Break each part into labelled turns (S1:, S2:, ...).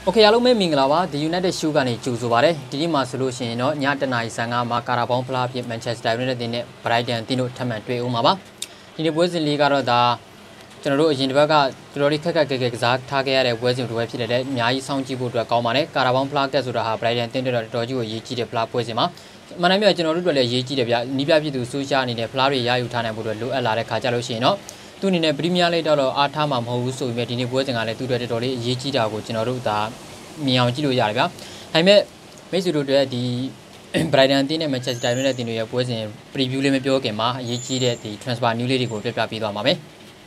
S1: Okay, hello, me Minglava, the United Sugar and Chuzubare, Dima solution, no, Nyatana Sanga, Macarabon Plap, Manchester United in Brighton, Tino Tamatwe Umaba. In the Western Liga, the General Jinvaga, Glorica, exact target, Western website, Nyai Sound Jibu to a common, Caravan Plak, Zuraha, Brighton, Tender, Doju, Yichi, the Plap Wesima. Manamia General Yichi, Nibabi to Sushan in the Flari, Yutana, would look a lot of Catalosino. Tuning a premier later or Atama, who so made in the working on a 2 Yichida, which in a route. Miaujilo Yarga. I met basically the Brighton and Manchester United in your poison preview limit Yokema, Yichi, the transport newly go to Papido Mame.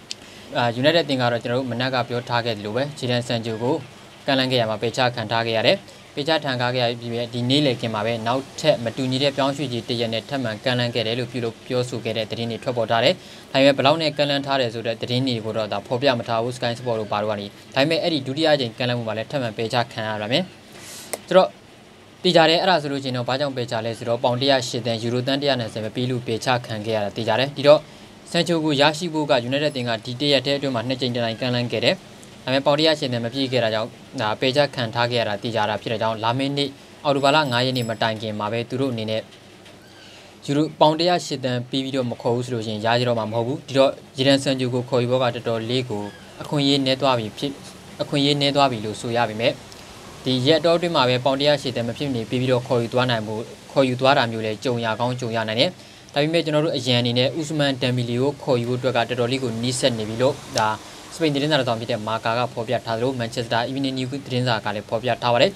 S1: United thing are Managa Pio target Lube, Chilean San Jugo, Kalangama, Pecha, Cantagare, Pecha Tangaga, the Nile came away, now Matuni, Pianchi, Tijanet, Taman, Kalangare, Pio Suke, the Rini Tropotare. I may belong a Kalan Tare so that the Rini would the Popia Mataus kind of Barwani. I may edit Dudia and Kalamala Taman Pecha Canarame. Through Tijare Rasulucino, Pajam Pecha, Lesro, Pondia shit, and Jurutandian as a Pilu Pecha can get Tijare, Dido, Sancho Yashi Buga, United thing at Tidia to manage in the Kalan Gere. I may Pondia shit and Mapi get out, Pecha can target at Tijara Piradown, Lamini, Aurubala, Nayani Matangi, Mabe, Turunine. Juru Pondia shit and Pivido Moko solution, Yajiro Mamhobu, Jiran San Jugo Koiboga to Lego, a Queen Netwabi, a Queen Netwabi, Suyabi me. The yet order my Pondia shit and Pimney, Pivido Koyutuara Mule, Joya Gon Joyanane. I made no Janine, Usman Demilio, Koyu to Gato Ligo, Nissan Nevilo, the Spain dinner on Peter Macaga, Popia Talo, Manchester, even in New Trinza, Popia Tower.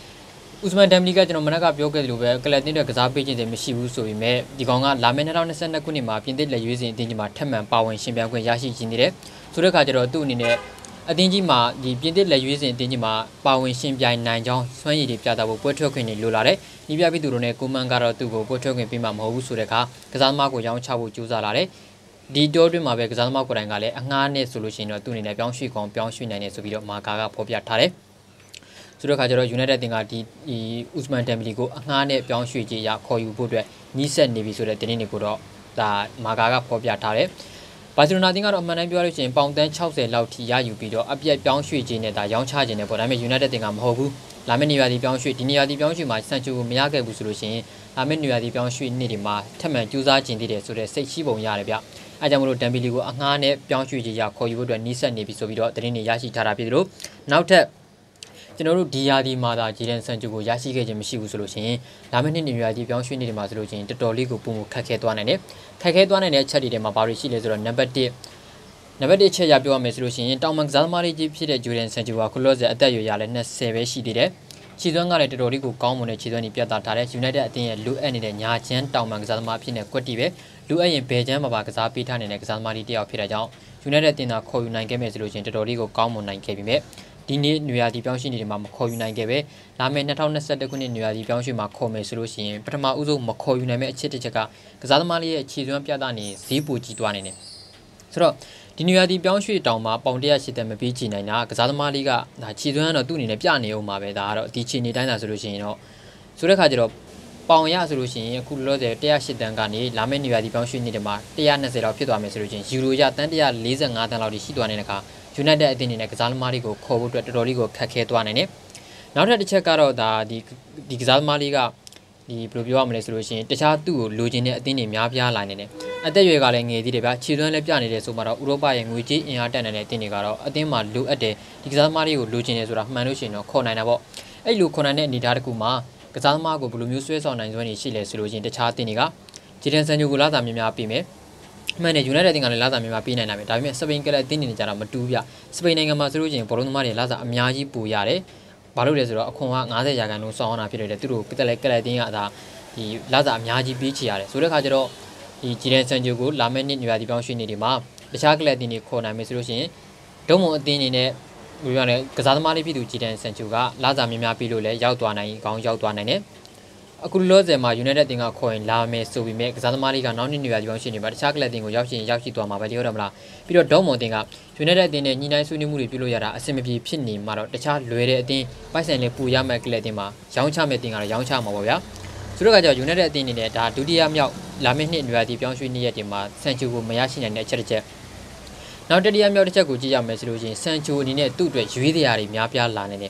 S1: Usman Demliga, Managa, Yoga, Galatina, Gazabi, the Mishibu, so we may, the Gonga, Lamen around the Santa Kunima, Pinted like using Dingima, Teman, Power, and Shimba, Yashi Jinire, Surakajero, Dunine, a Dingima, the Pinted like using Dingima, Power, and Shimba, 9 John, Swany, the Piata, Puerto Queen, Lulare, Nibia Durone, Kumangara to go, Puerto Queen, Pima, Sureka, Kazalmaco, Young Chabu, Juzalare, the Dodima, Kazalmaco, Rangale, a Nane solution or Tunina, Bianchi, Bianchi, and Subio, Macaga, Popia Tare. Surakajero United thing at the Usman Templigo, Hane, Bianchi, Koyu Budre, Nissan Navy, so that the Ninicuro, the Magaga Popia Tare. But you're nothing out of Manabuation, Pound then Chelsea, Lauti, Yajubido, Abia Bianchi, Gene, the young charging, but I'm a United thing I'm Hobu, Lamenia the Bianchi, Dinia the Bianchi, my Sancho Miyaga Busulution, Lamenia the Bianchi, Nidima, Teman, Juza, Gene, so they say Shibo Yarabia. I don't know Templigo, Hane, Bianchi, Koyu, Nissan Navy, so we don't the Yashi Tarapidro. Now tap. General Diadi Mada, Jiran Sanjugo, Yashi Mishi solution, Lamin in Yadi Bianchi in the solution, the Doligo Pumu Kaketuan and Kaketuan and Chadi de Mabari Chiles or number day. Never did Chayabua Mesolution, Tom Zalmari Gypsy, Julian Sanjua, close at the Yalan, Save she did it. She don't get the Doligo common, Chidoni Piata Tares, United at the Lu and the Yachan, Tom Zalma Pina Quative, Lu and Pejam Bakazapi and Exalmari de Pirajan, United in a Koyu 9 game solution, the Doligo common 9 kb. Dini Nuyadi Bianchi in Mako United, Lame Natal Sadakuni Nuyadi Bianchi Mako solution, Prama Uzo Mako Uname Chitaka, Kazalmali, Chizun Piadani, Zibu Jituanine. So, the Nuyadi Bianchi Dama, Pondia Sitam Bichi Nana, Kazalmaliga, Chizun or Dunin Piani Maveda, Tichini Dana solution. Surakajero, Ponya solution, Kulo de Tea Shitangani, Lame Nuyadi Bianchi Nidema, Tea Nazera Pidame solution, Juruja Tandia, Liza Natan Lodi Shituanaka. United in Exalmarigo, Kobo, Rodrigo, Kaketuanene. Now that the check out the Exalmariga, the Probium resolution, the Chatu, losing a dinner, Mavia line. At the Yogaling, the debate, children of Jani, Sumara, Uroba, and Wiji in Arden and Tinigaro, a dema, do at the Exalmario, losing as Rahmanusin or Conanabo. A look on a Nidarkuma, Gazalmago, Blumus on 920 Chile, solution, the Chartiniga, Chilen Sanugulata, Mimapime. Many United in Laza Mimapina, I mean, Sabin Galatin in Jaramatuya, Spain and Masruji, Porumari, Laza, Miyaji Puyare, Barudes, Akuma, Nada Yagano, so on a period through Pitale Galatina, the Laza Miyaji Beach Yare, Surakajero, the Jiren Sanjugu, Lameni, Yadi Banshi Nidima, the Chocolate in the Kona Misrushi, Domo Dinine, we want a Kazamari Pidu Jiren Sanjuga, Laza Mimapilule, Yautuana, Gong Yautuane. I could lose them United in a coin, Lame, so we make Zalmariga non in Yashi, but chocolate in Yashi to Amabadiora. Pido Domo thing up. United in a Nina Sunimuri Piloyara, a semi pinny, Maro, the child Luere, Pasan Puyama Gledima, Young meeting or Young Chamaboya. Suraja United in it, Dudia Miao, Lamin, Yadi Bianchi Niatima, Sanchu Mayashi and Church. Now that the America Guja Mesluji, Sanchu in it, 2 to Judiari, Miapia Lanene.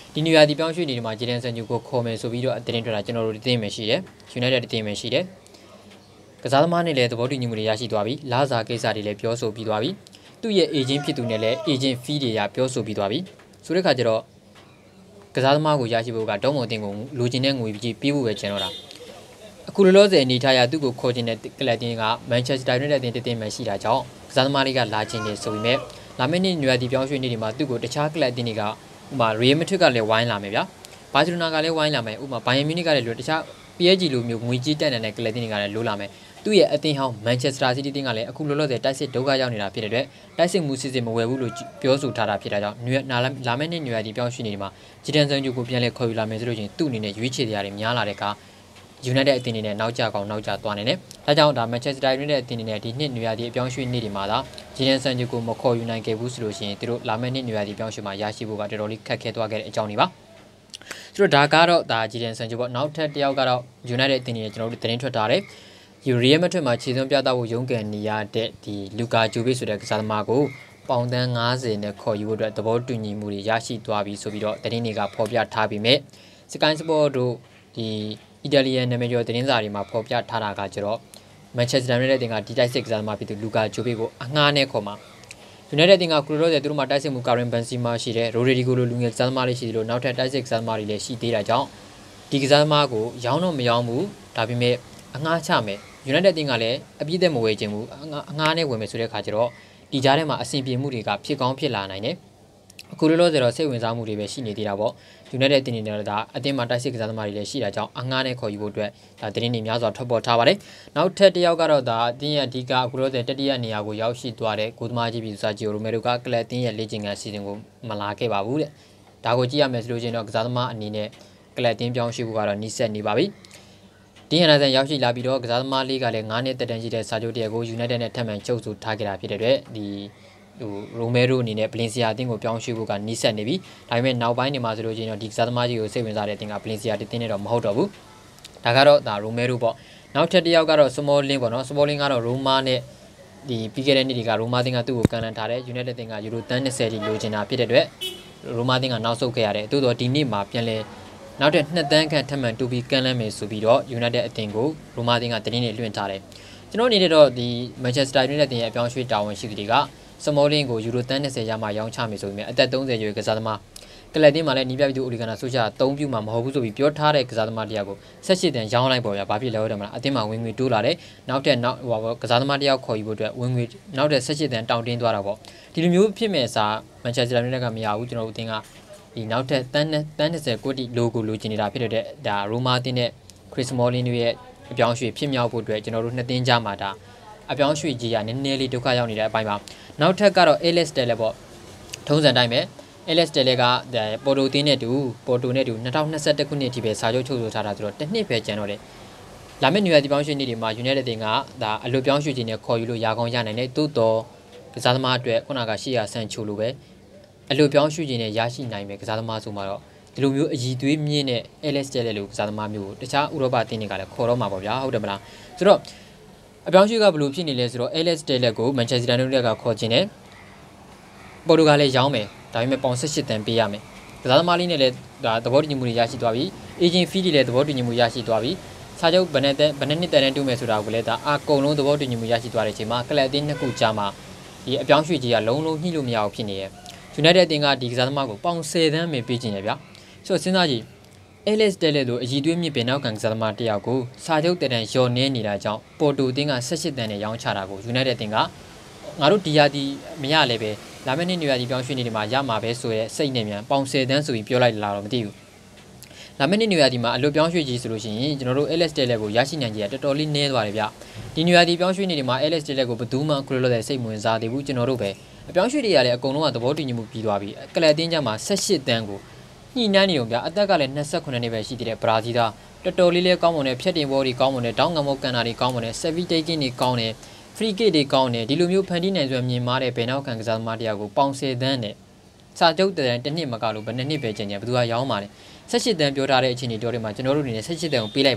S1: ဒီနေရာဒီပြောင်းရွှေ့နေဒီမှာဂျီဒန်ဆန်ဂျူကိုခေါ်မယ်ဆိုပြီးတော့တင်ထွက်တာကျွန်တော်တို့သိမယ်ရှိတယ် United သိမယ်ရှိတယ်ကစားသမားနဲ့လည်းသဘောတူညီမှုတွေရရှိသွားပြီလာစာကိစ္စတွေလည်းပြောဆိုပြီးသွားပြီသူ့ရဲ့ agent ဖြစ်သူနဲ့လည်း agent fee တွေရပြောဆိုပြီးသွားပြီဆိုတဲ့ခါကျတော့ကစားသမားကိုရရှိဖို့ကတော့မုံတင်ကိုလိုချင်တဲ့ငွေကြီးပေးဖို့ပဲကျန်တော့တာအခုလောလောဆယ်အနေထားရသူ့ကိုခေါ်ချင်တဲ့ကလပ်တင်းက Manchester United အသင်းတည်မှရှိတာကြောင့်ကစားသမားတွေကလာချင်တယ်ဆိုပေမဲ့လာမယ့်နှစ်ညွေဒီပြောင်းရွှေ့နေဒီမှာသူ့ကိုတခြားကလပ်တင်းတွေကဥပမာ Real Madrid ကလည်းဝိုင်းလာမယ်ဗျာဘာစီလိုနာကလည်းဝိုင်းလာမယ်ဥပမာ Bayern Munich ကလည်းလိုတခြား PSG လိုမျိုးငွေကြီးတက်နေတဲ့ကလပ်တင်းတွေကလည်းလိုလာမယ်သူ့ရဲ့အသင်းဟောင်း Manchester City တင်းကလည်းအခုလောလောဆယ်တိုက်စစ်ဒုက္ခရောက်နေတာဖြစ်တဲ့အတွက်တိုက်စစ်မှုစစ်စစ်မဝယ်ဘူးလို့ပြောဆိုထားတာဖြစ်တာကြောင့်လာမယ့်နှစ်ညွေဒီပြောင်းရွှေ့နေဒီမှာဂျီဒန်ဆန်ဂျူကိုပြန်လဲခေါ်ယူလာမယ်ဆိုလို့ချင်းသူ့အနေနဲ့ရွေးချယ်တရားတွေများလာတဲ့အခါUnited အသင်းအနေနဲ့နောက်ကျကောင်နောက်ကျသွားနေတယ်။ဒါကြောင့်ဒါ Manchester United အသင်းအနေနဲ့ဒီနှစ်နွေရာသီအပြောင်းရွှေ့နေ့ဒီမှာသာဂျီဒန်ဆန်ဂျူကိုမခေါ်ယူနိုင်ခဲ့ဘူးဆိုလို့ရှိရင်သူတို့လာမယ့်နှစ်နွေရာသီပြောင်းရွှေ့မှာရရှိဖို့ကတော်တော်လေးခက်ခဲသွားခဲ့တဲ့အကြောင်းတွေပါ။ဆိုတော့ဒါကတော့ဒါဂျီဒန်ဆန်ဂျူပေါ့နောက်ထပ်တစ်ယောက်ကတော့ United အသင်းအနေနဲ့ကျွန်တော်တို့သတင်းထွက်ထားတယ်။ Real Madrid မှာခြေစွမ်းပြသဖို့ရုန်းကန်နေရတဲ့ဒီလူကာဂျိုဘစ်ဆိုတဲ့ကစားသမားကိုပေါင်တန်း90နဲ့ခေါ်ယူဖို့အတွက်သဘောတူညီမှုတွေရရှိသွားပြီဆိုပြီးတော့သတင်းတွေကဖော်ပြထားပြီးမြဲ Sky Sport တို့ဒီItalian နာမည်ကျော်သတင်းစာတွေမှာဖော်ပြထားတာကကျတော့ Manchester United တင်ကဒီတိုက်စစ်ကစားသမားဖြစ်သူလူကာဂျိုဘစ်ကိုအငှားနဲ့ခေါ်မှာ United တင်ကကလိုရိုတဲ့သူတို့မှာတိုက်စစ်မှုကာရင်ဘန်စီမာရှိတဲ့ Rodrigo လိုလူငယ်ကစားသမားလေးရှိတယ်လို့နောက်ထပ်တိုက်စစ်ကစားသမားတွေလည်းရှိသေးတာကြောင့်ဒီကစားသမားကိုရောင်းတော့မရောင်းဘူးဒါပေမဲ့အငှားချမယ် United တင်ကလည်းအပြည့်သက်မဝေခြင်းဘူးအငှားနဲ့ဝင်မယ်ဆိုတဲ့အခါကျတော့ဒီကြားထဲမှာအဆင်ပြေမှုတွေကဖြစ်ကောင်းဖြစ်လာနိုင်တယ်အခုလောလောဆယ်တော့စိတ်ဝင်စားမှုတွေပဲရှိနေသေးတာပေါ့ United တင်နေတဲ့ဒါအသင်းမှာတိုက်စစ်ကစားသမားတွေလည်းရှိတာကြောင့်အငှားနဲ့ခေါ်ယူဖို့အတွက်ဒါသတင်းတွေများစွာထွက်ပေါ်ထားပါတယ်နောက်ထပ်တစ်ယောက်ကတော့ဒါအသင်းရဲ့အဓိကအခုလောလောဆယ်တတိယနေရာကိုရောက်ရှိသွားတဲ့ကိုသမားကြီးပြည်သူစာဂျီယိုရိုမဲရိုကကလပ်အသင်းရဲ့လေ့ကျင့်ခန်းစီစဉ်ကိုမလာခဲ့ပါဘူးတဲ့ဒါကိုကြည့်ရမယ်ဆိုလို့ချင်းတော့ကစားသမားအနေနဲ့ကလပ်အသင်းပြောင်းရွှေ့ဖို့ကတော့နှိစက်နေပါပြီဒီဟန်နာဆန်ရောက်ရှိလာပြီးတော့ကစားသမားလေးကလည်း9နှစ်တက်တန်းရှိတဲ့စာချုပ်တရက်ကို United နဲ့ထပ်မံချုပ်ဆိုထားခဲ့တာဖြစ်တဲ့အတွက်ဒီရိုမဲရိုအနေနဲ့ဗလင်စီယာအသင်းကိုပြောင်းရွှေ့ဖို့ကနီးစပ်နေပြီဒါပေမဲ့နောက်ပိုင်းနေမှာဆိုလို့ချင်းတော့ဒီကစားသမားကြီးကိုစိတ်ဝင်စားတဲ့အသင်းကဗလင်စီယာတစ်သင်းနဲ့တော့မဟုတ်တော့ဘူးဒါကတော့ဒါရိုမဲရိုပေါ့နောက်ထပ်တစ်ယောက်ကတော့စမောလင်းပေါ့နော်စမောလင်းကတော့ရိုမာနဲ့ဒီပြီးခဲ့တဲ့နှစ်တွေကရိုမာအသင်းကသူ့ကိုကန်လန်ထားတဲ့ United အသင်းကယူရိုတန်း20တိလိုချင်တာဖြစ်တဲ့အတွက်ရိုမာအသင်းကနောက်ဆုတ်ခဲ့ရတယ်သို့တော့ဒီနှစ်မှာပြန်လဲနောက်ထပ်2တန်းခန့်ထပ်မံတူပြီးကန်လန်းမယ်ဆိုပြီးတော့ United အသင်းကိုရိုမာအသင်းကတင်းနေလွှင့်ထားတယ်ကျွန်တော်အနေနဲ့တော့ဒီ Manchester United အသင်းရဲ့အပြောင်းရွှေ့တာဝန်ရှိသူတွေကစမောလင်းကိုယူရိုတန်း20ရမှရောင်းချမယ်ဆိုပြီးအသက်30ရွယ်ကစားသမားကလပ်တင်းမှာလည်းနီးပြပြီးသူအိုလီဂနာဆိုရှာ3ပြူမှာမဟုတ်ဘူးဆိုပြီးပြောထားတဲ့ကစားသမားတရားကို18တန်းရောင်းလိုက်ပေါ်ဗျာဘာဖြစ်လဲဟုတ်တယ်မလားအသင်းမှာဝင်ငွေတိုးလာတယ်နောက်ထပ်ကစားသမားတယောက်ခေါ်ယူဖို့အတွက်ဝင်ငွေနောက်ထပ်18တန်းတောင်းတင်းသွားတာပေါ့ဒီလိုမျိုးဖြစ်မဲ့စာမန်ချက်စတာယူနိုက်တက်ကမရဘူးကျွန်တော်တို့အသင်းကဒီနောက်ထပ်တန်း20ကိုတီလိုကိုလိုချင်နေတာဖြစ်တဲ့ဒါရိုမာအသင်းနဲ့ခရစ်စမောလင်းတို့ရဲ့အပြောင်းရွှေ့ဖြစ်မြောက်ဖို့အတွက်ကျွန်တော်တို့နှစ်သင်းကြားမှာဒါအပြောင်းရွှေ့ကြီးကနည်းနည်းလေးဒုက္ခရောက်နေတဲ့အပိုင်းပါနောက်ထပ်ကတော့ Alex Telle ပေါ့ထုံးစံတိုင်းပဲ Alex Telle ကပေါ်တိုတင်းနဲ့တူပေါ်တိုနဲ့တူ2021ခုနှစ်အထိပဲစာချုပ်ချုပ်ဆိုထားတာဆိုတော့တစ်နှစ်ပဲကျန်တော့တယ်လာမယ့်နယူးယားဒီပေါင်းရွှေ့နေ့တွေမှာ United တင်ကဒါအလိုပြောင်းရွှေ့ခြင်းနဲ့ခေါ်ယူလို့ရကောင်းရနိုင်တယ်တိုးတော့ကစားသမားအတွက်ခုနက800ဆန်ချိုလိုပဲအလိုပြောင်းရွှေ့ခြင်းနဲ့ရရှိနိုင်မယ်ကစားသမားဆိုမှတော့ဒီလိုမျိုးအည်သွေးမြင့်တဲ့ Alex Telle လိုကစားသမားမျိုးကိုတခြားဥရောပအသင်းတွေကလည်းခေါ်တော့မှာပေါ့ဗျာဟုတ်တယ်မလားဆိုတော့အပြောင်းရွှေ့ကဘယ်လိုဖြစ်နေလဲဆိုတော့ Alex Telle ကို Manchester United ကခေါ်ခြင်းနဲ့ပေါ်တူဂါလည်းရောင်းမယ်ဒါပေမဲ့ပေါင်18တန်ပေးရမယ်ကစားသမားလေးနဲ့လည်းဒါသဘောတူညီမှုတွေရရှိသွားပြီ agent fee တွေလည်းသဘောတူညီမှုရရှိသွားပြီစာချုပ်ဘယ်နှစ်နှစ်တန်နဲ့တူမယ်ဆိုတာကိုလည်းဒါအကုန်လုံးသဘောတူညီမှုရရှိသွားတဲ့အချိန်မှာကလပ်အသင်းနှစ်ခုကြားမှာဒီအပြောင်းရွှေ့ကြီးကလုံးလုံးညှိလို့မရအောင်ဖြစ်နေတယ် United အသင်းကဒီကစားသမားကိုပေါင်10တန်းပဲပေးခြင်းရဗျာဆိုတော့စဉ်းစားကြည့် Alex Telle တို့အည်သွေးမြင့်ပင်နောက်ကံကစားသမားတယောက်ကိုစာချုပ်တန်ရော်နေနေတာကြောင့်ပေါ်တူအသင်းက18တန်းနဲ့ရောင်းချတာကို United အသင်းကငါတို့ဒီယာဒီမရလည်းပဲလာမယ့်နေ့နွေရာသီပြောင်းရွှေ့နေဒီမှာရမှာပဲဆိုရဲစိတ်နဲ့မြန်ပေါင်10တန်းဆိုပြီးပြောလိုက်လာတော့မသိဘူးလာမယ့်နေ့နွေရာသီမှာအလွတ်ပြောင်းရွှေ့ကြီးဆိုလို့ရှိရင်ကျွန်တော်တို့ Alex Telle ကိုရရှိနိုင်ကြရတော်တော်လေးနည်းသွားတယ်ဗျဒီနွေရာသီပြောင်းရွှေ့နေဒီမှာ Alex Telle ကိုဘယ်သူမှခရလို့တဲ့စိတ်ဝင်စားသေးဘူးကျွန်တော်တို့ပဲအပြောင်းရွှေ့တွေရလည်းအကုန်လုံးကသဘောတူညီမှုပြီးသွားပြီကလပ်အသင်းကြားမှာ18တန်းကိုညှိနှိုင်းနေတော့ဗျအသက်ကလည်း28နှစ်ပဲရှိသေးတယ်ဘရာဇီးသားတော်တော်လေးကောင်းမွန်တဲ့ဖြတ်တင်ဘောတွေကောင်းမွန်တဲ့တောင်းငမောကန်တာတွေကောင်းမွန်တဲ့ Savvy taking တွေကောင်းတယ် free kick တွေကောင်းတယ်ဒီလိုမျိုးဖန်တီးနိုင်စွမ်းမြင်မားတဲ့ဘယ်နောက်ခံကစားသမားတယောက်ကိုပေါင်10တန်းနဲ့စာချုပ်တန်းတစ်နှစ်မကလို့ဘယ်နှစ်နှစ်ပဲကျန်ကျန်ဘယ်သူကရောင်းပါလဲ18တန်းပြောထားတဲ့အချိန်တွေတော်တွေမှာကျွန်တော်တို့အနေနဲ့18တန်းကိုပေးလိုက်ပါ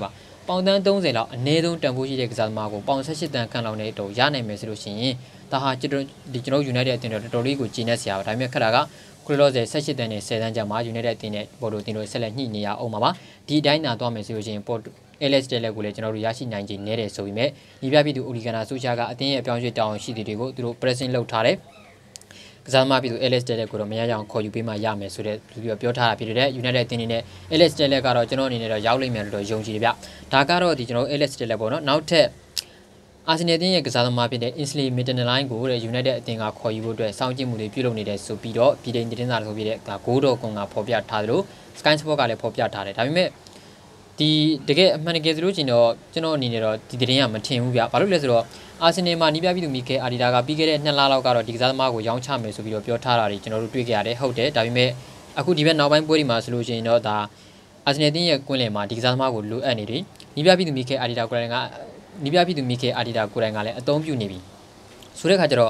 S1: ပေါင်တန်း30လောက်အနည်းဆုံးတန်ဖိုးရှိတဲ့ကစားသမားကိုပေါင်18တန်ခန့်လောက်နဲ့တော့ရနိုင်မယ်ဆိုလို့ရှိရင်ဒါဟာကျွန်တော် United အသင်းတော်တော်လေးကိုကျင်းနေစရာပါဒါပေမဲ့ခက်တာကခုလောဆယ်18တန်နဲ့10တန်းကြာမှာ United အသင်းနဲ့ပေါ်တိုအသင်းတို့ဆက်လက်ညှိနေရအောင်ပါဒီအတိုင်းသာသွားမယ်ဆိုလို့ရှိရင်ပေါ်တို LS တက်လက်ကိုလည်းကျွန်တော်တို့ရရှိနိုင်ခြင်းနဲ့တယ်ဆိုပြီးမြဲညီပြပြည်သူ Oligana ဆူရှာကအသင်းရဲ့အပြောင်းရွှေ့တောင်းရှိသူတွေကိုသူတို့ pressing လုပ်ထားတယ်ကစားသမားပြည်သူ LS တက်လက်ကိုတော့မရကြအောင်ခေါ်ယူပေးမှရမယ်ဆိုတဲ့ပြီးပြောထားတာဖြစ်တဲ့ United အသင်းနဲ့ LS တက်လက်ကတော့ကျွန်တော်အနေနဲ့တော့ရောက်လိမ့်မယ်လို့ယုံကြည်တယ်ဗျဒါကတော့ဒီကျွန်တော် LS တက်လက်ပေါ့နော်နောက်ထပ်အာဆင်နယ်အသင်းရဲ့ကစားသမားဖြစ်တဲ့ Ainsley Maitland-Niles ကိုတဲ့ United အသင်းကခေါ်ယူဖို့အတွက်စောင့်ကြည့်မှုတွေပြုလုပ်နေတယ်ဆိုပြီးတော့ပြည်ထောင်သတင်းစာတွေဆိုပြီးတဲ့9.com ကဖော်ပြထားသလို Sky Sport ကလည်းဖော်ပြထားတယ်ဒါပေမဲ့ဒီတကယ်အမှန်တကယ်ဆိုလို့ရှိရင်တော့ကျွန်တော်အနေနဲ့တော့ဒီသတင်းကမထင်ဘူးဗျဘာလို့လဲဆိုတော့အာဆင်နယ်မှာနီးပြပြည်သူမီကယ်အာဒီတာကပြီးခဲ့တဲ့2လလောက်ကတော့ဒီကစားသမားကိုရောင်းချမယ်ဆိုပြီးတော့ပြောထားတာတွေကျွန်တော်တို့တွေ့ကြရတယ်ဟုတ်တယ်ဒါပေမဲ့အခုဒီဘက်နောက်ပိုင်းပွဲတွေမှာဆိုလို့ရှိရင်တော့ဒါအာဆင်နယ်အသင်းရဲ့ကွင်းလယ်မှာဒီကစားသမားကိုလိုအပ်နေတယ်နီးပြပြည်သူမီကယ်အာဒီတာကိုယ်တိုင်ကနီးပြပြည်သူမီကယ်အာဒီတာကိုယ်တိုင်ကလည်းအသုံးပြုနေပြီဆိုတဲ့ခါကျတော့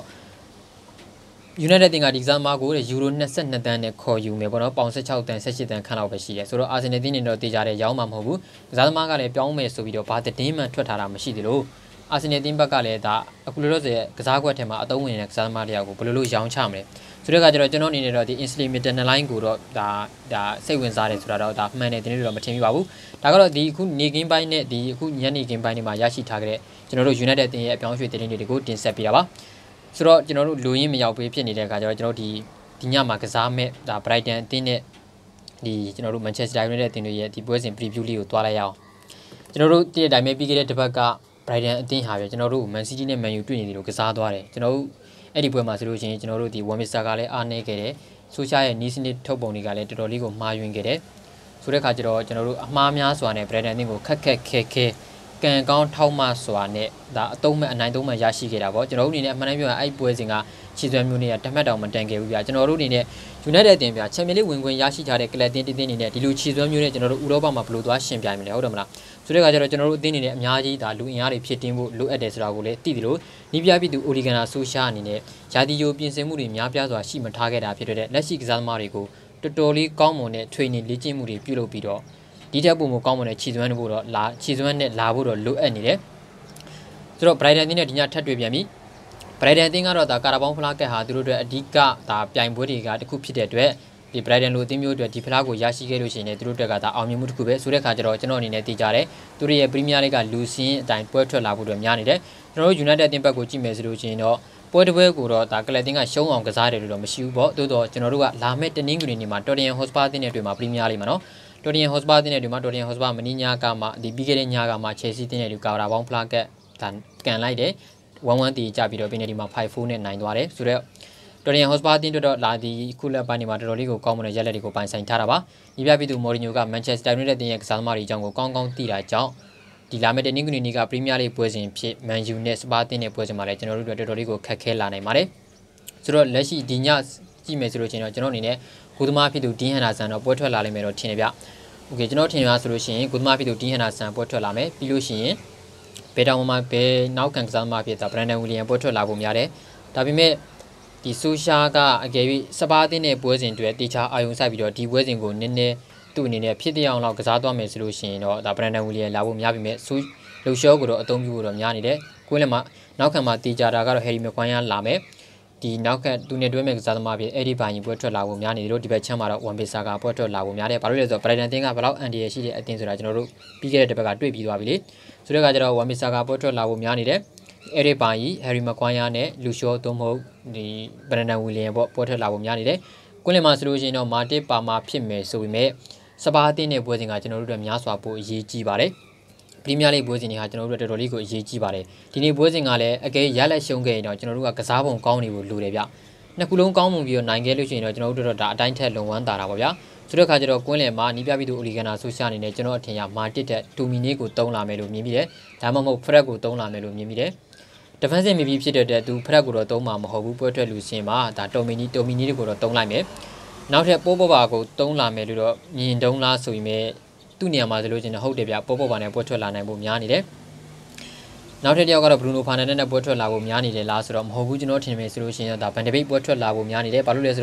S1: United တင်ကဒီကစားသမားကိုယူရို22တန်းနဲ့ခေါ်ယူမယ်ပေါ့နော်ပေါင်16တန်း18တန်းခန့်လောက်ပဲရှိတယ်ဆိုတော့အာဆင်နယ်တင်နေတော့တေးကြတဲ့ရောင်းမှာမဟုတ်ဘူးကစားသမားကလည်းပြောင်းမယ်ဆိုပြီးတော့ဘာသတင်းမှထွက်ထားတာမရှိသေးလို့အာဆင်နယ်တင်ဘက်ကလည်းဒါအခုလောလောဆယ်ကစားကွက်ထဲမှာအသုံးဝင်နေတဲ့ကစားသမားတွေကိုဘယ်လိုလုပ်ရောင်းချမလဲဆိုတဲ့အခါကျတော့ကျွန်တော်အနေနဲ့တော့ဒီ Ainsley Maitland-Niles ကိုတော့ဒါစိတ်ဝင်စားတယ်ဆိုတာတော့ဒါမှန်တယ်တင်းတွေတော့မထင်မိပါဘူးဒါကတော့ဒီအခုနေကင်းပိုင်းနဲ့ဒီအခုညနေကင်းပိုင်းတွေမှာရရှိထားကြတဲ့ကျွန်တော်တို့ United တင်ရဲ့အပြောင်းအရွှေ့သတင်းတွေကိုတင်ဆက်ပေးတာပါဆိုတော့ကျွန်တော်တို့လူရင်းမရောက်ပေးဖြစ်နေတဲ့အခါကျတော့ကျွန်တော်ဒီညမှာကစားမဲ့ဒါ Brighton အသင်းနဲ့ဒီကျွန်တော်တို့ Manchester United အသင်းတွေရဲ့ဒီပွဲစဉ် preview လေးကိုတွားလိုက်ရအောင်ကျွန်တော်တို့တည့်တဲ့အတိုင်းပဲပြီးခဲ့တဲ့တစ်ပတ်က Brighton အသင်းဟာပြကျွန်တော်တို့ Man City နဲ့ Man U တွေ့နေတယ်လို့ကစားသွားတယ်ကျွန်တော်တို့အဲ့ဒီပွဲမှာဆိုလို့ရှိရင်ကျွန်တော်တို့ဒီ Wan-Bissaka ကလည်းအားနည်းခဲ့တယ်ဆိုရှာရဲ့နီးစနစ်ထုတ်ပုံတွေကလည်းတော်တော်လေးကိုမှားယွင်းခဲ့တယ်ဆိုတဲ့အခါကျတော့ကျွန်တော်တို့အမှားများစွာနဲ့ Brighton အသင်းကိုခက်ခဲကံကောင်းထောက်မစွာနဲ့ဒါအတုံးမဲ့အနိုင်သုံးမဲ့ရရှိခဲ့တာပေါ့ကျွန်တော်တို့အနေနဲ့အမှန်တမ်းပြောရင်အဲ့ပွဲစဉ်ကခြေစွမ်းမျိုးတွေကတမတ်တောင်မတန်ခဲ့ဘူးဗျာကျွန်တော်တို့အနေနဲ့ United အသင်းဗျာချန်ပီယံလိဝင်ခွင့်ရရှိထားတဲ့ကလပ်တင်းတင်းအနေနဲ့ဒီလိုခြေစွမ်းမျိုးနဲ့ကျွန်တော်တို့ဥရောပမှာဘယ်လိုသွားရှင်ပြိုင်မလဲဟုတ်တယ်မလားဆိုတဲ့အခါကျတော့ကျွန်တော်တို့အသင်းအနေနဲ့အများကြီးဒါလူအင်အားတွေဖြစ်တင်းဖို့လိုအပ်တယ်ဆိုတာကိုလည်းသိတယ်လို့နီးပြပြည်သူ Oligana ဆိုရှာအနေနဲ့ယာတီယိုပြင်ဆင်မှုတွေများပြားစွာရှိမထားခဲ့တာဖြစ်တဲ့လက်ရှိကစားသမားတွေကိုတော်တော်လေးကောင်းမွန်တဲ့ training လေ့ကျင့်မှုတွေပြုလုပ်ပြီးတော့ဒီထက်ပိုမိုကောင်းမွန်တဲ့ခြေစွမ်းတွေတော့ခြေစွမ်းနဲ့လာဖို့တော့လိုအပ်နေတယ်ဆိုတော့ Brighton အသင်းနဲ့ဒီညထပ်တွေ့ပြန်ပြီ Brighton အသင်းကတော့ဒါကာရာဘောင်းဖလားကက်ဟာသူတို့အတွက်အဓိကဒါပြိုင်ပွဲတွေကတစ်ခုဖြစ်တဲ့အတွက်ဒီ Brighton လိုအသင်းမျိုးအတွက်ဒီဖလားကိုရရှိခဲ့လို့ရှိရင်သူတို့အတွက်ကဒါအောင်မြင်မှုတစ်ခုပဲဆိုတဲ့အခါကျတော့ကျွန်တော်အနေနဲ့သိကြတယ်သူတို့ရဲ့ Premier League ကလူစင်းအတိုင်းပွဲထွက်လာဖို့အတွက်များနေတယ်ကျွန်တော်တို့ United အသင်းဘက်ကိုကြည့်မယ်ဆိုလို့ရှိရင်တော့ပွဲတစ်ပွဲကိုတော့ဒါကလပ်အသင်းကရှုံးအောင်ကစားတယ်လို့တော့မရှိဘူးပေါ့သို့တော့ကျွန်တော်တို့ကလာမယ့်တနင်္ဂနွေနေ့မှာ Tottenham Hotspur အသင်းနဲ့တွေ့မှာ Premier League မှာနော်Tottenham Hotspur အသင်းနဲ့တွေ့မှာ Tottenham Hotspur မနီညာကမှဒီပြီးခဲ့တဲ့ညကမှ Chelsea အသင်းနဲ့တွေ့ကာရာဘောင်းဖလားကက်ဒါကန်လိုက်တယ်1-1တီးကြပြီးတော့ penalty မှာ 5-4 နဲ့နိုင်သွားတယ်ဆိုတော့ Tottenham Hotspur အသင်းတို့တော့လာဒီခုလက်ပိုင်းတွေမှာတော်တော်လေးကိုကောင်းမွန်တဲ့ရက်လက်တွေကိုပိုင်ဆိုင်ထားတာပါ။ညီပြပြည်သူ Mourinho က Manchester United အသင်းရဲ့ကစားသမားတွေအကြောင်းကိုကောင်းကောင်းသိတာကြောင့်ဒီလာမယ့်တနင်္ဂနွေနေ့က Premier League ပွဲစဉ်ဖြစ် Man U နဲ့ Spurs အသင်းနဲ့ပွဲစဉ်မှာလည်းကျွန်တော်တို့တော်တော်လေးကိုခက်ခဲလာနိုင်ပါတယ်။ဆိုတော့လက်ရှိဒီညကြည့်မယ်ဆိုလို့ချင်းတော့ကျွန်တော်အနေနဲ့ဂိုးသမားဖြစ်သူ Dean Henderson တော့ပွဲထွက်လာလိမ့်မယ်တော့ထင်တယ်ဗျ။ Okay ကျွန်တော်ထင်ရဆိုလို့ရှိရင်ဂိုးသမားဖြစ်သူ Dean Henderson ပွဲထွက်လာမယ်ပြီးလို့ရှိရင်ဘယ်တောင်မှဘယ်နောက်ခံကစားသမားဖြစ်တာ Brandon Williams ပွဲထွက်လာဖို့များတယ်။ဒါပေမဲ့ဒီဆိုရှာကအကယ်၍စပါးအသင်းနဲ့ပွဲစဉ်တွေတေချာအာယုံစိုက်ပြီးတော့ဒီပွဲစဉ်ကိုနည်းနည်းသူ့အနေနဲ့ဖြစ်တဲ့အောင်လောက်ကစားသွားမယ်ဆိုလို့ရှိရင်တော့ဒါ Brandon Williams လာဖို့များပြီမဲ့ဆိုလှူရှောကိုတော့အသုံးပြုဖို့တော့များနေတယ်။ကိုယ်လည်းမှနောက်ခံမှာတေချာတာကတော့ Harry Maguire လာမယ်။ဒီနောက်ခံသူနဲ့တွဲမဲ့ကစားသမားဖြစ်အဲ့ဒီဘိုင်ပွဲထွက်လာဖို့များနေတယ်လို့ဒီဘက်ချမ်းမှာတော့ Wan-Bissaka ပွဲထွက်လာဖို့များတယ်။ဘာလို့လဲဆိုတော့ Brighton အသင်းကဘယ်လောက်အန်ဒီရရှိတဲ့အသင်းဆိုတာကျွန်တော်တို့ပြီးခဲ့တဲ့တစ်ပတ်ကတွေ့ပြီးသွားပြီလေ။ဆိုတဲ့အခါကျတော့ Wan-Bissaka ပွဲထွက်လာဖို့များနေတယ်။အဲ့ဒီဘိုင် Harry Maguire နဲ့လူရှောသို့မဟုတ်ဒီ Brandon Williams ပေါ့ပွဲထွက်လာဖို့များနေတယ်။ကွင်းလယ်မှာဆိုလို့ရှိရင်တော့မာတစ်ပါမာဖြစ်မယ်ဆိုပေမဲ့စပါးအသင်းနဲ့ပွဲစဉ်ကကျွန်တော်တို့အတွက်များစွာပိုအရေးကြီးပါတယ်။ပရီးမီးယားလိပွဲစဉ်တွေဟာကျွန်တော်တို့တော်တော်လေးကိုအရေးကြီးပါတယ်ဒီနေ့ပွဲစဉ်ကလည်းအကယ်ရလက်ရှုံးခဲ့ရင်တော့ကျွန်တော်တို့ကကစားပုံကောင်းနေဖို့လိုတယ်ဗျနှစ်ခုလုံးကောင်းမှုပြီးတော့နိုင်ခဲ့လို့ရှိရင်တော့ကျွန်တော်တို့တော့ဒါအတိုင်းထက်လုံဝန်းတာတာပါဗျဆိုတဲ့အခါကျတော့ကွင်းလယ်မှာနီးပြပြီးသူ Oligana ဆိုရှာအနေနဲ့ကျွန်တော်အထင်ရမာတစ်တဲ့ဒိုမီနီကိုတုံးလာမယ်လို့မြင်မိတယ်ဒါမှမဟုတ်ဖရက်ကိုတုံးလာမယ်လို့မြင်မိတယ်defensive မိပြီးဖြစ်တဲ့သူဖရက်ကိုတော့တုံးမှာမဟုတ်ဘူးပွဲထွက်လူစင်မှာဒါတိုမီနီတွေကိုတော့တုံးလိုက်မယ်နောက်ထပ်ပိုးပါကိုတုံးလာမယ်လို့တော့မြင်တုံးလားဆိုရင်သူ့နေရာမှာဆိုလို့ချင်းဟုတ်တယ်ဗျပိုးပါနဲ့ပွဲထွက်လာနိုင်ဖို့များနေတယ်နောက်ထပ်တစ်ယောက်ကတော့ Bruno Fernandes နဲ့ပွဲထွက်လာဖို့များနေတယ်လားဆိုတော့မဟုတ်ဘူးကျွန်တော်ထင်မယ်ဆိုလို့ရှိရင်ဒါ Van de Beek ပွဲထွက်လာဖို့များနေတယ်ဘာလို့လဲဆိုတော့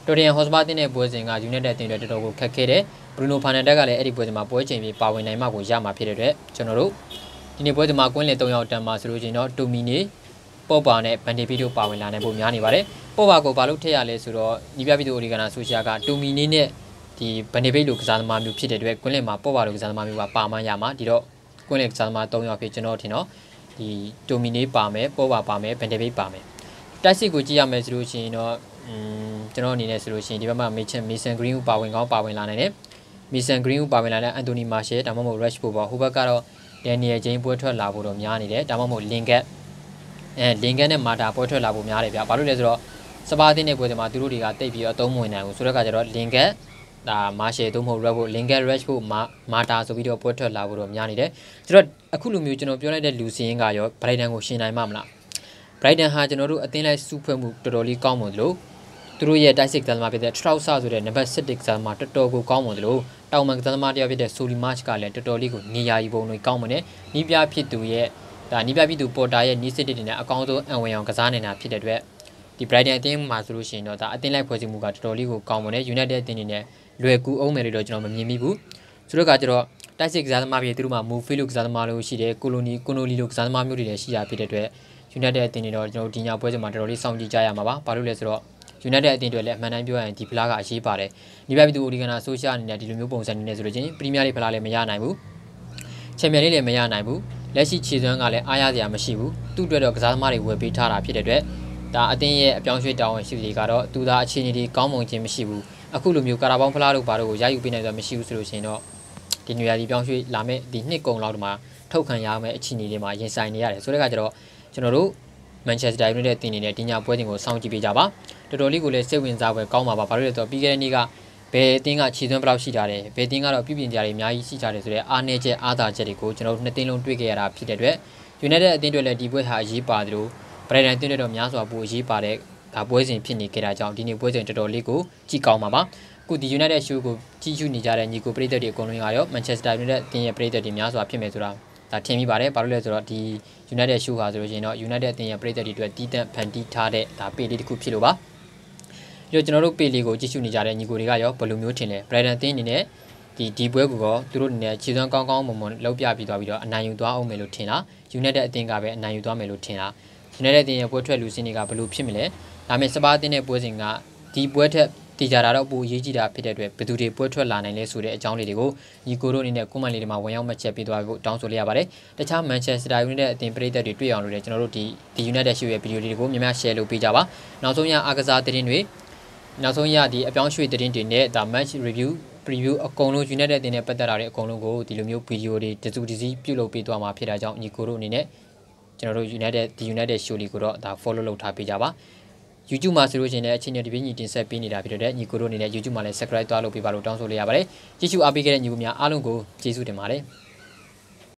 S1: တိုရီယန်ဟော့စပါတင်းနဲ့ပွဲစဉ်က United အသင်းတွေတော်တော်ကိုခက်ခဲတယ်ဘရူနိုဖာနန်ဒက်ကလည်းအဲ့ဒီပွဲစဉ်မှာပွဲချိန်ပြီးပါဝင်နိုင်မှကိုရမှာဖြစ်တဲ့အတွက်ကျွန်တော်တို့ဒီနေ့ပွဲစဉ်မှာကွင်းလင်3ယောက်တန်းမှာဆိုလို့ချင်းတော့တိုမီနီပေါ်ပါနဲ့ဗန်ဒီပီတို့ပါဝင်လာနိုင်ဖို့များနေပါတယ်ပေါ်ပါကိုဘာလို့ထည့်ရလဲဆိုတော့ညီပြပြည်သူအိုဒီဂနာဆိုရှာကတိုမီနီနဲ့ဒီဗန်ဒီပီလိုကစားသမားမျိုးဖြစ်တဲ့အတွက်ကွင်းလင်မှာပေါ်ပါလိုကစားသမားမျိုးကပါမှရမှာဒီတော့ကွင်းလင်ကစားသမား3ယောက်ဖြစ်ကျွန်တော်ထင်တော့ဒီတိုမီနီပါမယ်ပေါ်ပါမယ်ဗန်ဒီပီပါမယ်တိုက်စစ်ကိုကြည့်ရမယ်ဆိုလို့ရှိရင်တော့ကျွန်တော်အနေနဲ့ဆိုလို့ရှိရင်ဒီဘက်မှာမီဆန်ဂရင်းဦးပါဝင်ကောင်းပါဝင်လာနိုင်တယ်မီဆန်ဂရင်းဦးပါဝင်လာတဲ့အန်တိုနီမာရှယ်ဒါမှမဟုတ် rush ဖို့ပါဟိုဘက်ကတော့ဒန်နီယယ်ဂျိန်းပွဲထွက်လာဖို့တော့များနေတယ်ဒါမှမဟုတ်လင်ကတ်နဲ့မာတာပွဲထွက်လာဖို့များတယ်ဗျာဘာလို့လဲဆိုတော့စပါးတင်းတဲ့ပွဲတွေမှာသူတို့တွေကတိတ်ပြီးတော့အသုံးမဝင်နိုင်ဘူးဆိုတော့ကကျတော့လင်ကတ်ဒါမာရှယ်သို့မဟုတ် rush ဖို့လင်ကတ် rush ဖို့မာတာဆိုပြီးတော့ပွဲထွက်လာဖို့တော့များနေတယ်ဆိုတော့အခုလိုမျိုးကျွန်တော်ပြောလိုက်တဲ့လူစင်းကရောဘရိုက်တန်ကိုရှင်နိုင်မှာမလားဘရိုက်တန်ဟာကျွန်တော်တို့အသင်းလိုက်စုဖွဲ့မှုတော်တော်လေးကောင်းမွန်တယ်လို့သူတို့ရဲ့တိုက်စစ်ကစားသမားဖြစ်တဲ့ထရောက်ဆာဆိုတဲ့နံပါတ်7ကစားသမားတော်တော်ကိုကောင်းမွန်တယ်လို့တောင်မန်ကစားသမားတယောက်ဖြစ်တဲ့ဆိုလီမတ်ကလည်းတော်တော်လေးကိုနေရာယူပုံတွေကောင်းမွန်တယ်နီးပြဖြစ်သူရဲ့ဒါနီးပြဖြစ်သူပေါ်တာရဲ့နီးစစ်တွေနဲ့အကောင်းဆုံးအံဝင်အောင်ကစားနေတာဖြစ်တဲ့အတွက်ဒီဘရိုက်တန်အသင်းမှာဆိုလို့ရှိရင်တော့ဒါအသင်းလိုက်ဖွဲ့စည်းမှုကတော်တော်လေးကိုကောင်းမွန်တယ် United အသင်းတွေနဲ့လွယ်ကူအောင်မယ်လို့တော့ကျွန်တော်မမြင်မိဘူးဆိုတော့ကကျတော့တိုက်စစ်ကစားသမားဖြစ်သူတို့မှာမူဖီလိုကစားသမားလို့ရှိတယ်ကိုလိုနီလိုကစားသမားမျိုးတွေလည်းရှိတာဖြစ်တဲ့အတွက် United အသင်းတွေတော့ကျွန်တော်တို့ဒီညပွဲစဉ်မှာတော်တော်လေးစောင့်ကြည့်ကြရမှာပါဘာလို့လဲဆိုတော့United အသင်းတွေလည်းအမှန်တမ်းပြောရရင်ဒီဖလားကအရေးပါတယ်။ဒီပြပြည်သူအိုဒီဂနာဆိုရှာအနေနဲ့ဒီလိုမျိုးပုံစံနေဆိုလို့ချင်းပရီးမီးယားလိဖလားလည်းမရနိုင်ဘူး။ချန်ပီယံလိလည်းမရနိုင်ဘူး။လက်ရှိခြေစွမ်းကလည်းအားရစရာမရှိဘူး။သူ့အတွက်တော့ကစားသမားတွေဝယ်ပေးထားတာဖြစ်တဲ့အတွက်ဒါအသင်းရဲ့အပြောင်းရွှေ့တောင်းဝင်ရှိသူတွေကတော့သူသာအခြေအနေတွေကောင်းမွန်ခြင်းမရှိဘူး။အခုလိုမျိုးကာရာဘောင်းဖလားတို့ဘာတို့ကိုရယူပေးနိုင်စွာမရှိဘူးဆိုလို့ချင်းတော့ဒီနေရာဒီပြောင်းရွှေ့လာမဲ့ဒီနှစ်ကုံလောက်တမှာထုတ်ခံရမယ့်အခြေအနေတွေမှာရင်ဆိုင်နေရတယ်ဆိုတဲ့အခါကျတော့ကျွန်တော်တို့Manchester United အသင်းအနေနဲ့ဒီညပွဲစဉ်ကိုစောင့်ကြည့်ပေးကြပါတော်တော်လေးကိုလည်းစိတ်ဝင်စားပွဲကောင်းပါပါဘာလို့လဲဆိုတော့ပြီးခဲ့တဲ့နေ့ကဘယ်အသင်းကခြေသွင်းဘယ်လောက်ရှိကြတယ်ဘယ်အသင်းကတော့ပြုပြင်ကြတွေအများကြီးရှိကြတယ်ဆိုတဲ့အားနည်းချက်အားသာချက်တွေကိုကျွန်တော်တို့နှစ်သင်းလုံးတွေ့ခဲ့ရတာဖြစ်တဲ့အတွက် United အသင်းတွေလည်းဒီပွဲဟာအရေးပါတယ်လို့ Brighton အသင်းတွေတော့များစွာပိုအရေးပါတဲ့ဒါပွဲစဉ်ဖြစ်နေကြတာကြောင့်ဒီနေ့ပွဲစဉ်တော်တော်လေးကိုကြည့်ကောင်းပါပါအခုဒီ United show ကိုကြည့်ရှုနေကြတဲ့ညီကိုပရိသတ်တွေအကုန်လုံးရော Manchester United အသင်းရဲ့ပရိသတ်တွေများစွာဖြစ်မယ်ဆိုတာဒါထင်မိပါတယ်ဘာလို့လဲဆိုတော့ဒီ United show ဟာဆိုလို့ရှိရင်တော့ United အသင်းရဲ့ပရိသတ်တွေအတွက်တီးတန့်ဖန်တီးထားတဲ့ဒါပေလေးတစ်ခုဖြစ်လို့ပါပြီးတော့ကျွန်တော်တို့ပေလေးကိုကြည့်ရှုနေကြတဲ့ညီကိုတွေကရောဘယ်လိုမျိုးထင်လဲ Brighton အသင်းအနေနဲ့ဒီပွဲကိုသူတို့အနေနဲ့ခြေစွမ်းကောင်းကောင်းမွန်မွန်လောက်ပြပြီးသွားပြီးတော့အနိုင်ယူသွားအောင်မယ်လို့ထင်လား United အသင်းကပဲအနိုင်ယူသွားမယ်လို့ထင်လား United အသင်းရဲ့ပွဲထွက်လူစင်းတွေကဘယ်လိုဖြစ်မလဲဒါပေမဲ့စပါးအသင်းရဲ့ပွဲစဉ်ကဒီပွဲထက်တီကြတာတော့ပိုအရေးကြီးတာဖြစ်တဲ့အတွက်ဘယ်သူတွေပွဲထွက်လာနိုင်လဲဆိုတဲ့အကြောင်းလေးတွေကိုညီကိုတို့အနေနဲ့ကွန်မန့်လေးတွေမှာဝင်ရောက်မှတ်ချက်ပေးသွားဖို့တောင်းဆိုလိုက်ရပါတယ်တခြား Manchester United အသင်းပရိသတ်တွေတွေ့အောင်လို့လည်းကျွန်တော်တို့ဒီ United show ရဲ့ဗီဒီယိုတွေကိုများများ share လုပ်ပေးကြပါနောက်ဆုံးရအားကစားသတင်းတွေနောက်ဆုံးရဒီအပြောင်းရွှေ့သတင်းတွေနဲ့ဒါ match review preview အကုန်လုံး United အသင်းနဲ့ပတ်သက်တာတွေအကုန်လုံးကိုဒီလိုမျိုးဗီဒီယိုတွေတစုတစည်းပြုလုပ်ပေးသွားမှာဖြစ်တာကြောင့်ညီကိုတို့အနေနဲ့ကျွန်တော်တို့ United show လေးကိုတော့ဒါ follow လုပ်ထားပေးကြပါYouTube မှာဆိုလို့ရှိရင်လည်းအချိန်နဲ့ဒီပြင်ညီတင်ဆက်ပေးနေတာဖြစ်တဲ့ညီကိုတို့အနေနဲ့ YouTube မှာလည်း subscribe သွားလုပ်ပေးပါလို့တောင်းဆိုလိုက်ရပါတယ်ကြည့်ရှုအားပေးခဲ့တဲ့ညီကိုများအားလုံးကိုကျေးဇူးတင်ပါတယ်